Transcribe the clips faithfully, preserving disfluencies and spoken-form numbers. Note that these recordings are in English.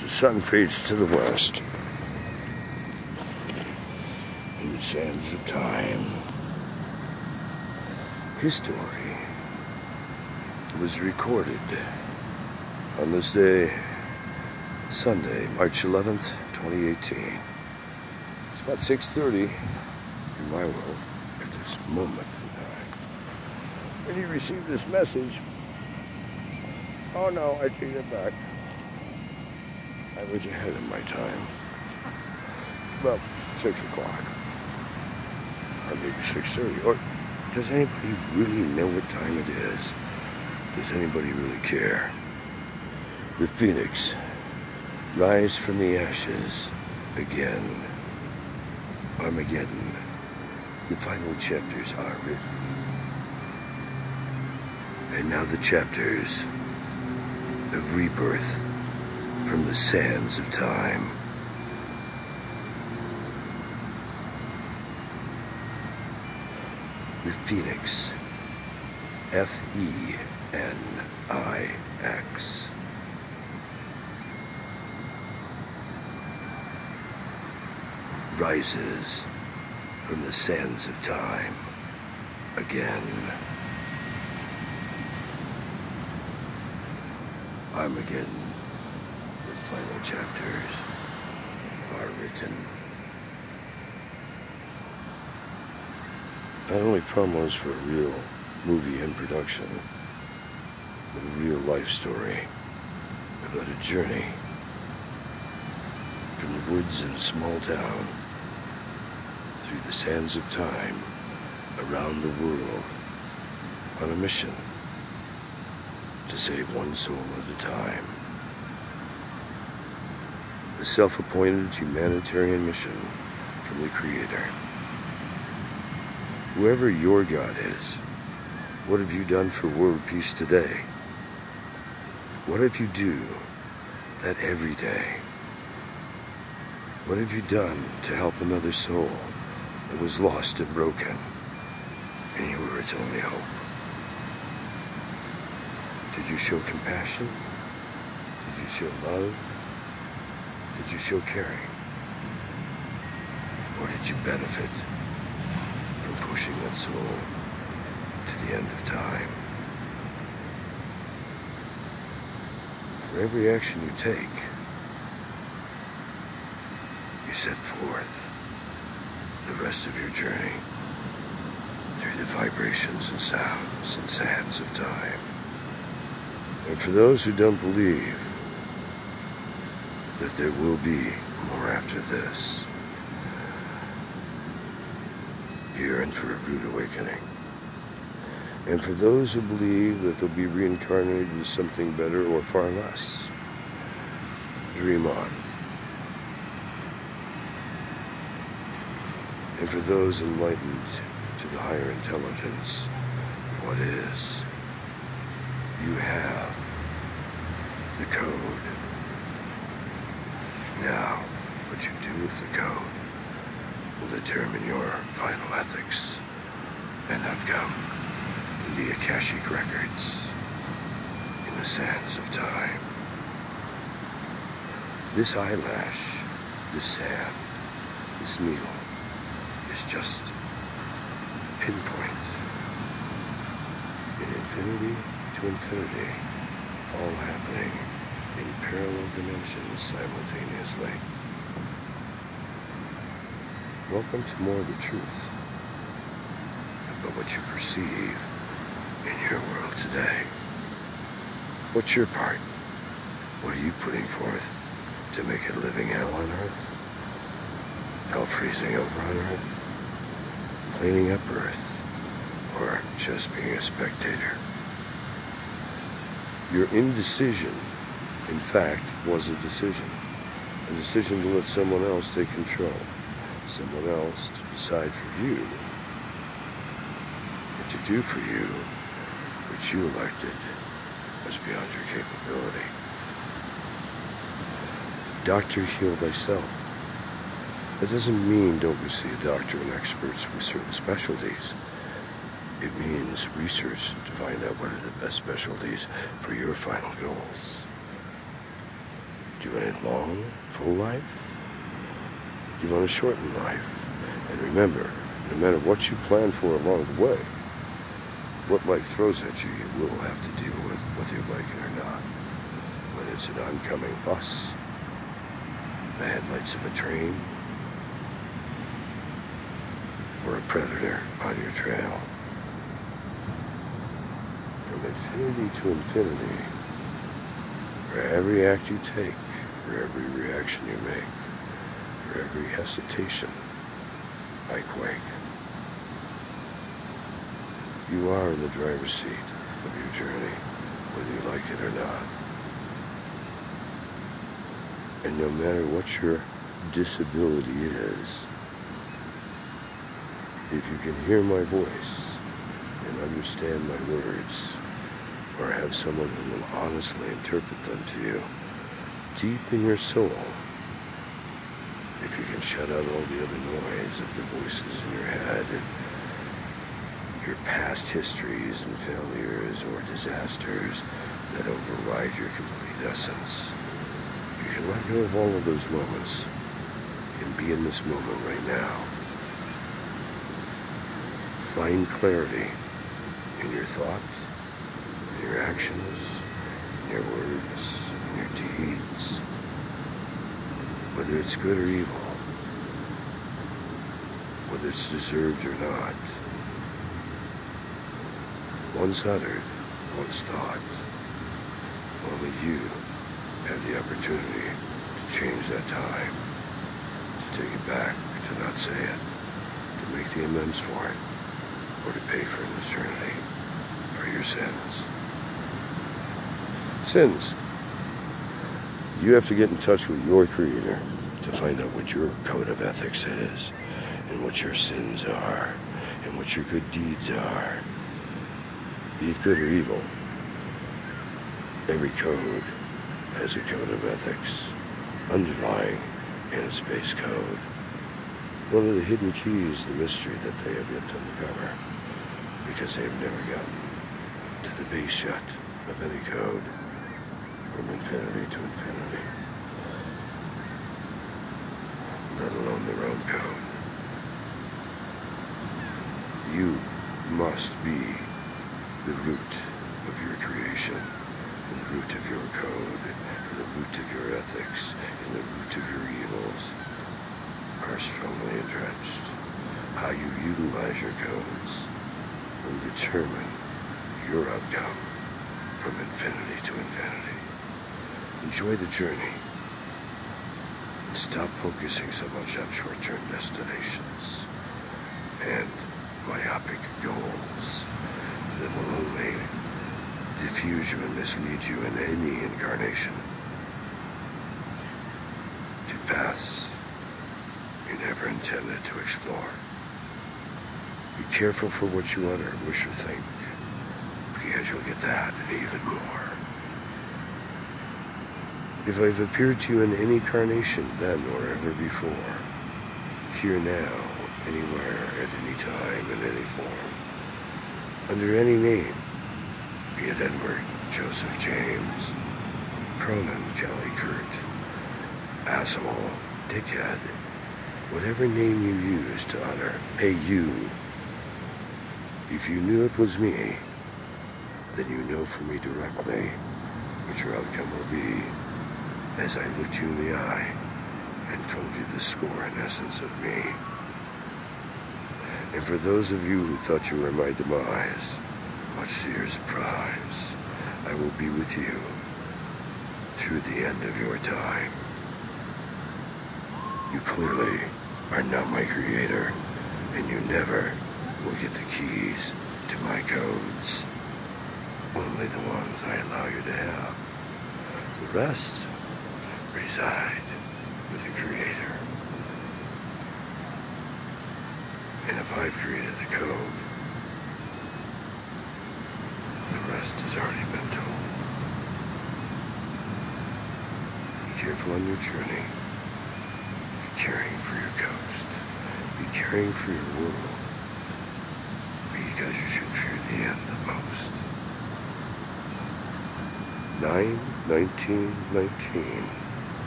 as the sun fades to the west in the sands of time. His story was recorded on this day, Sunday, March eleventh, twenty eighteen. It's about six thirty in my world at this moment in time. When you receive this message, oh no, I take it back. I was ahead of my time. About six o'clock. Or maybe six thirty. Or does anybody really know what time it is? Does anybody really care? The phoenix rise from the ashes again. Armageddon. The final chapters are written. And now the chapters of rebirth from the sands of time. The phoenix. F E N I X. Rises from the sands of time again. Armageddon, the final chapters are written. Not only promos for a real movie in production, but a real life story about a journey from the woods in a small town through the sands of time around the world on a mission to save one soul at a time. A self-appointed humanitarian mission from the Creator. Whoever your God is, what have you done for world peace today? What if you do that every day? What have you done to help another soul that was lost and broken, and you were its only hope? Did you show compassion? Did you show love? Did you show caring? Or did you benefit from pushing that soul to the end of time? For every action you take, you set forth the rest of your journey through the vibrations and sounds and sands of time. And for those who don't believe that there will be more after this, you're in for a rude awakening. And for those who believe that they'll be reincarnated as something better or far less, dream on. And for those enlightened to the higher intelligence, what is, you have the code. Now, what you do with the code will determine your final ethics and outcome in the Akashic records, in the sands of time. This eyelash, this sand, this needle is just pinpoint in infinity to infinity, all happening in parallel dimensions simultaneously. Welcome to more of the truth about what you perceive in your world today. What's your part? What are you putting forth to make it a living hell on earth? Hell freezing over on earth? Cleaning up earth? Or just being a spectator? Your indecision, in fact, was a decision. A decision to let someone else take control. Someone else to decide for you. And to do for you which you elected was beyond your capability. Doctor, heal thyself. That doesn't mean don't go see a doctor and experts with certain specialties. It means research to find out what are the best specialties for your final goals. Do you want a long, full life? Do you want a shortened life? And remember, no matter what you plan for along the way, what life throws at you, you will have to deal with, whether you like it or not. Whether it's an oncoming bus, the headlights of a train, or a predator on your trail. From infinity to infinity, for every act you take, for every reaction you make, for every hesitation, I quake. You are in the driver's seat of your journey, whether you like it or not. And no matter what your disability is, if you can hear my voice and understand my words, or have someone who will honestly interpret them to you, deep in your soul, if you can shut out all the other noise of the voices in your head and your past histories and failures or disasters that override your complete essence, you can let go of all of those moments and be in this moment right now. Find clarity in your thoughts, in your actions, in your words, in your deeds, whether it's good or evil, whether it's deserved or not. Once uttered, once thought, only you have the opportunity to change that time, to take it back, to not say it, to make the amends for it, or to pay for an eternity for your sins. Sins. You have to get in touch with your Creator to find out what your code of ethics is, and what your sins are, and what your good deeds are. Be it good or evil, every code has a code of ethics underlying in its base code. One of the hidden keys, the mystery that they have yet to uncover, because they have never gotten to the base yet of any code, from infinity to infinity, let alone their own code. You must be the root of your creation, and the root of your code, and the root of your ethics, and the root of your evils are strongly entrenched. How you utilize your codes will determine your outcome from infinity to infinity. Enjoy the journey and stop focusing so much on short-term destinations and myopic goals that will only diffuse you and mislead you in any incarnation to paths you never intended to explore. Be careful for what you utter, wish, or think, because you'll get that and even more. If I've appeared to you in any incarnation then or ever before, here now, anywhere, at any time, in any form, under any name, be it Edward, Joseph, James, Cronin, Kelly, Kurt, asshole, dickhead, whatever name you use to utter, hey you, if you knew it was me, then you know from me directly what your outcome will be, as I looked you in the eye and told you the score and essence of me. And for those of you who thought you were my demise, much to your surprise, I will be with you through the end of your time. You clearly are not my creator, and you never will get the keys to my codes. Only the ones I allow you to have. The rest reside with the Creator. And if I've created the code, the rest has already been told. Be careful on your journey. Be caring for your coast. Be caring for your world. Because you should fear the end the most. nine nineteen nineteen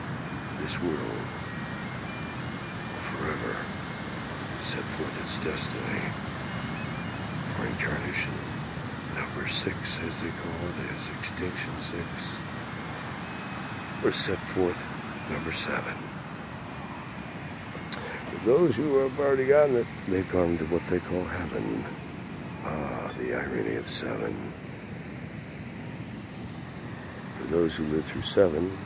this world will forever set forth its destiny for incarnation number six, as they call it, is Extinction Six, or set forth number seven. For those who have already gotten it, they've gone to what they call heaven. Ah, the irony of seven. For those who live through seven,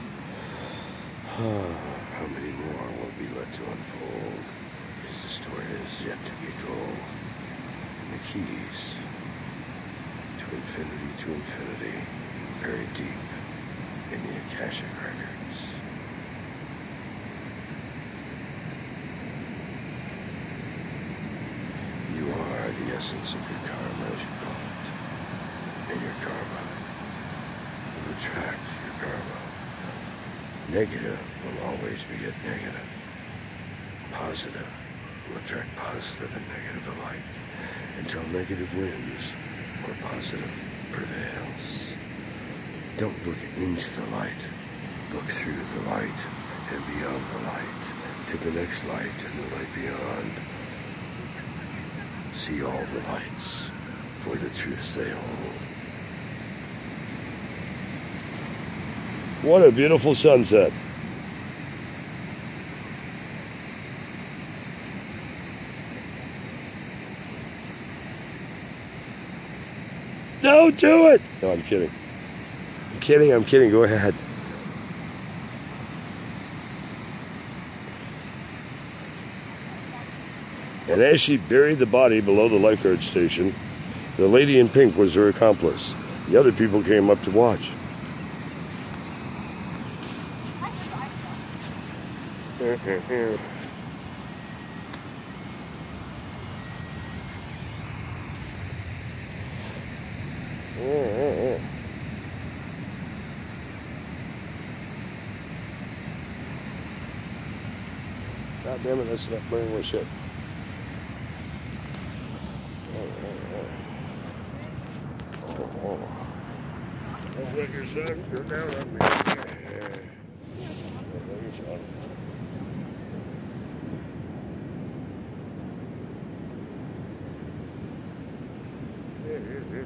ah, how many more will be let to unfold as the story is yet to be told, and the keys to infinity to infinity buried deep in the Akashic Records. You are the essence of your karma, as you call it, and your karma will attract your karma. Negative will always beget negative. Positive will attract positive and negative alike, until negative wins or positive prevails. Don't look into the light. Look through the light and beyond the light to the next light and the light beyond. See all the lights for the truths they hold. What a beautiful sunset. Don't do it! No, I'm kidding. I'm kidding, I'm kidding. Go ahead. And as she buried the body below the lifeguard station, the lady in pink was her accomplice. The other people came up to watch. God damn it, that's not burning my shit. Oh, oh. Don't let your son go down on me. Don't let your son. Here, here, here.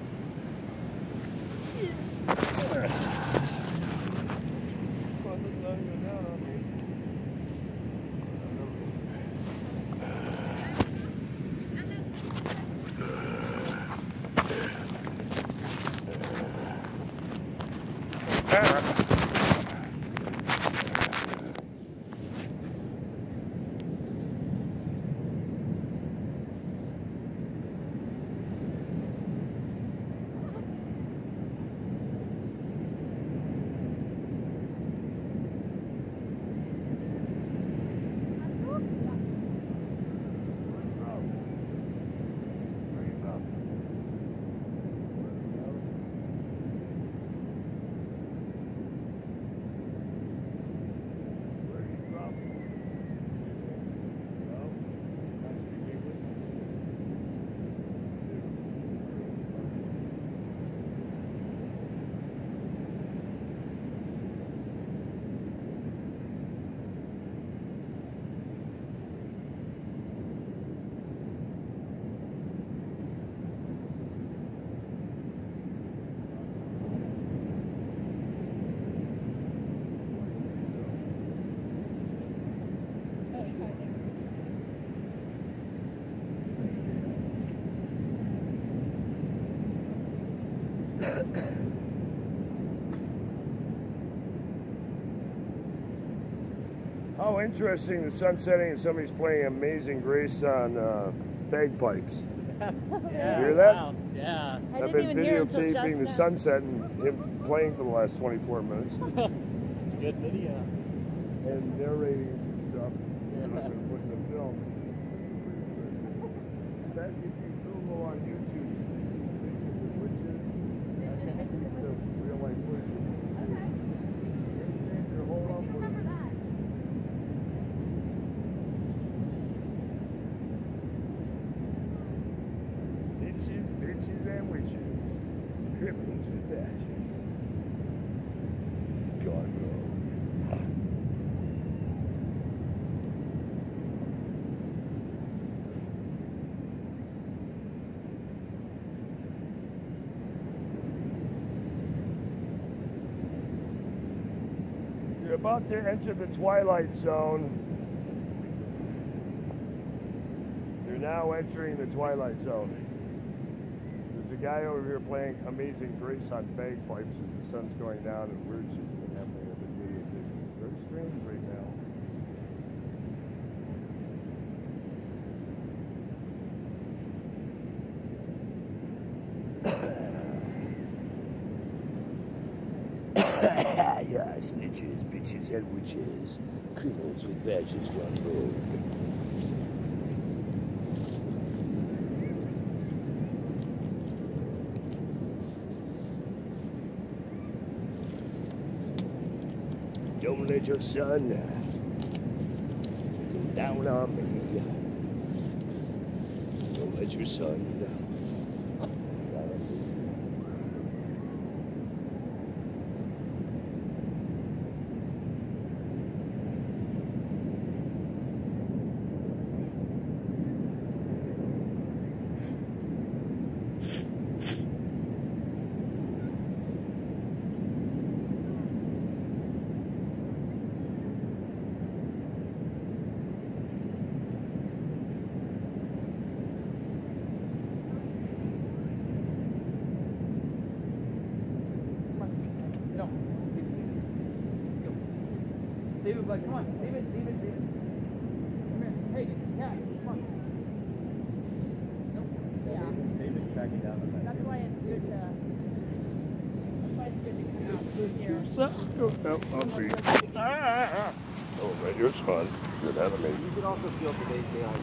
How interesting, the sun setting and somebody's playing Amazing Grace on uh, bagpipes. Yeah, you hear that? Wow. Yeah. I I've didn't been even hear videotaping the sunset and him playing for the last twenty-four minutes. It's a good video. And narrating stuff. Yeah. And I'm going to put in the film. That if you Google on YouTube, witches, the real life witches. Your whole up with it. Bitches, bitches, and witches. Cripples with badges. God, bro. about to enter the twilight zone. You're now entering the twilight zone. There's a guy over here playing Amazing Grace on bagpipes as the sun's going down and weird shit's been happening every day. It's very strange right now. Yeah, snitches, bitches, and witches. Criminals with badges gone rogue. Don't let your son go down on me. Don't let your son down on me. David, like, come on, David, David, David. Come here. Hey, yeah, come on. Nope. Yeah. David's tracking down the back. That's why it's good to. That's why it's good to come out through here. Oh, I'll be. Oh, right, here's fun. Good enemy. You can also feel today's day on